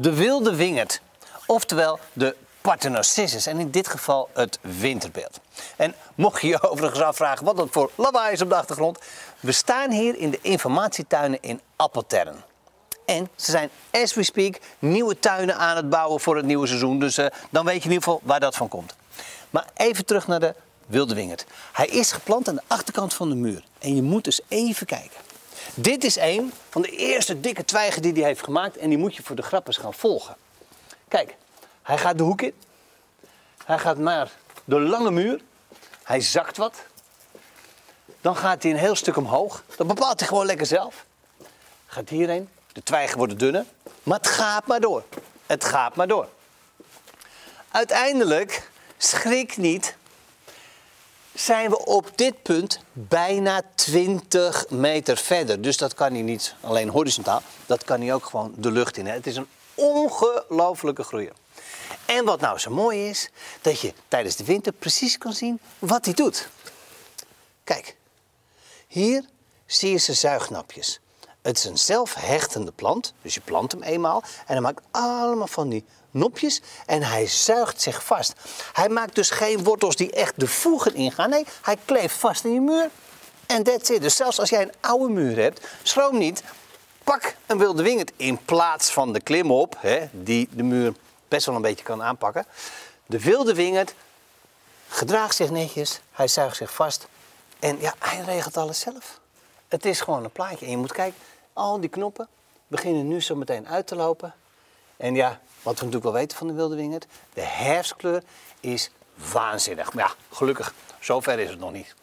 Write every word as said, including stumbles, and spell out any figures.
De wilde wingerd, oftewel de Parthenocyssus en in dit geval het winterbeeld. En mocht je je overigens afvragen wat dat voor lawaai is op de achtergrond, we staan hier in de informatietuinen in Appeltern. En ze zijn, as we speak, nieuwe tuinen aan het bouwen voor het nieuwe seizoen. Dus uh, dan weet je in ieder geval waar dat van komt. Maar even terug naar de wilde wingerd. Hij is geplant aan de achterkant van de muur. En je moet dus even kijken. Dit is een van de eerste dikke twijgen die hij heeft gemaakt. En die moet je voor de grap eens gaan volgen. Kijk, hij gaat de hoek in. Hij gaat naar de lange muur. Hij zakt wat. Dan gaat hij een heel stuk omhoog. Dat bepaalt hij gewoon lekker zelf. Gaat hierheen. De twijgen worden dunner. Maar het gaat maar door. Het gaat maar door. Uiteindelijk, schrik niet, zijn we op dit punt bijna twintig meter verder. Dus dat kan hij niet alleen horizontaal, dat kan hij ook gewoon de lucht in. Het is een ongelofelijke groeier. En wat nou zo mooi is, dat je tijdens de winter precies kan zien wat hij doet. Kijk, hier zie je zijn zuignapjes. Het is een zelfhechtende plant, dus je plant hem eenmaal en hij maakt allemaal van die nopjes en hij zuigt zich vast. Hij maakt dus geen wortels die echt de voegen ingaan. Nee, hij kleeft vast in je muur en that's it. Dus zelfs als jij een oude muur hebt, schroom niet. Pak een wilde wingerd in plaats van de klimop, hè, die de muur best wel een beetje kan aanpakken. De wilde wingerd gedraagt zich netjes, hij zuigt zich vast en ja, hij regelt alles zelf. Het is gewoon een plaatje en je moet kijken, al die knoppen beginnen nu zo meteen uit te lopen. En ja, wat we natuurlijk wel weten van de wilde wingerd, de herfstkleur is waanzinnig. Maar ja, gelukkig, zover is het nog niet.